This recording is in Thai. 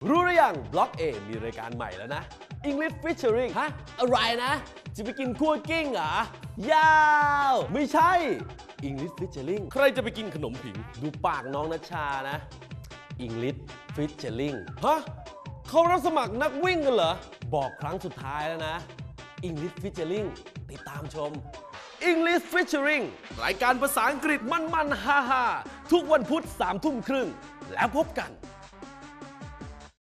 รู้หรือยังบล็อก A มีรายการใหม่แล้วนะ English Featuring ฮะอะไรนะจะไปกินคั่วกิ้งเหรอยาวไม่ใช่ English Featuring ใครจะไปกินขนมผิงดูปากน้องนัชชานะ English Featuring ฮะเขารับสมัครนักวิ่งกันเหรอบอกครั้งสุดท้ายแล้วนะ English Featuring ติดตามชม English Featuring รายการภาษาอังกฤษมันๆฮาๆทุกวันพุธ 3 ทุ่มครึ่งแล้วพบกัน